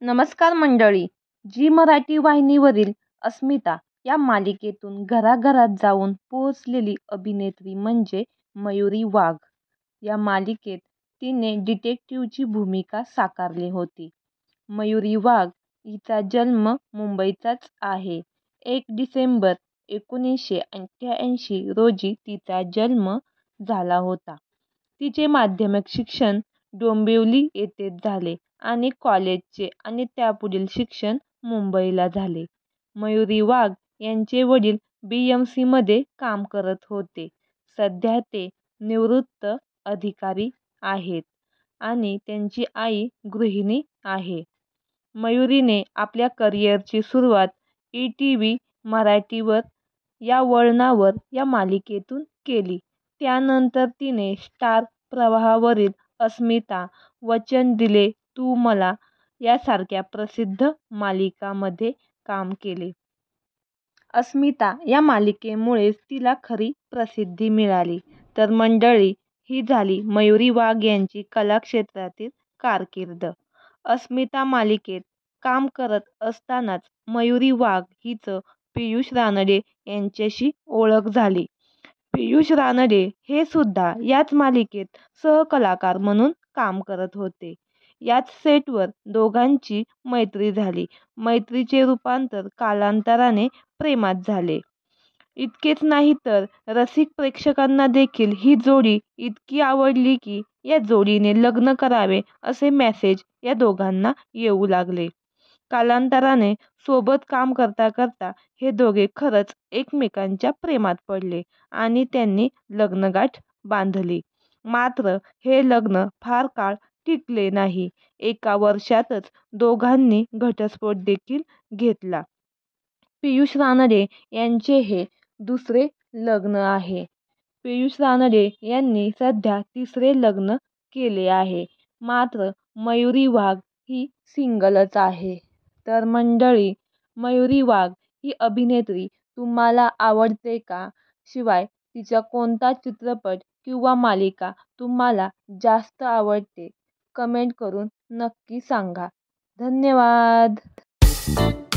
नमस्कार मंडळी. जी मराठी वाहिनीवरील अस्मिता या मालिकेतून घराघरात जाऊन पोहोचलेली अभिनेत्री म्हणजे मयुरी वाघ. या मालिकेत तिने डिटेक्टिव्हची भूमिका साकारली होती. मयुरी वाघ हिचा जन्म मुंबईचाच आहे. 1 डिसेंबर 1988 रोजी तिचा जन्म झाला होता. तिचे माध्यमिक शिक्षण डोंबिवली येथेच झाले आणि कॉलेजचे आणि त्यापुढील शिक्षण मुंबईला झाले. मयुरी वाघ यांचे वडील BMCमध्ये काम करत होते. सध्या ते निवृत्त अधिकारी आहेत आणि त्यांची आई गृहिणी आहे. मयुरीने आपल्या करिअरची सुरुवात ETV मराठीवर या वळणावर या मालिकेतून केली. त्यानंतर तिने स्टार प्रवाहावरील अस्मिता, वचन दिले तू मला यासारख्या प्रसिद्ध मालिकांमध्ये काम केले. अस्मिता या मालिकेमुळेच तिला खरी प्रसिद्धी मिळाली. तर मंडळी, ही झाली मयुरी वाघ यांची कलाक्षेत्रातील कारकीर्द. अस्मिता मालिकेत काम करत असतानाच मयुरी वाघ हिचं पियुष रानडे यांच्याशी ओळख झाली. पियुष रानडे हे सुद्धा याच मालिकेत सहकलाकार म्हणून काम करत होते. याच सेटवर दोघांची मैत्री झाली. मैत्रीचे रूपांतर कालांतराने प्रेमात झाले. इतकेच नाही तर रसिक प्रेक्षकांना देखील ही जोडी इतकी आवडली की या जोडीने लग्न करावे असे मेसेज या दोघांना येऊ लागले. कालांतराने सोबत काम करता करता हे दोघे खरंच एकमेकांच्या प्रेमात पडले आणि त्यांनी लग्नगाठ बांधली. मात्र हे लग्न फार काळ टिकले नाही. 1 वर्षातच दोघांनी घटस्फोट देखील घेतला. पियुष रानडे यांचे हे दुसरे लग्न आहे. पियुष रानडे यांनी सध्या 3रे लग्न केले आहे. मात्र मयुरी वाघ ही सिंगलच आहे. तर मंडळी, मयुरी वाघ ही अभिनेत्री तुम्हाला आवडते का? शिवाय तिचा कोणता चित्रपट किंवा मालिका तुम्हाला जास्त आवडते? कमेंट करून नक्की सांगा. धन्यवाद.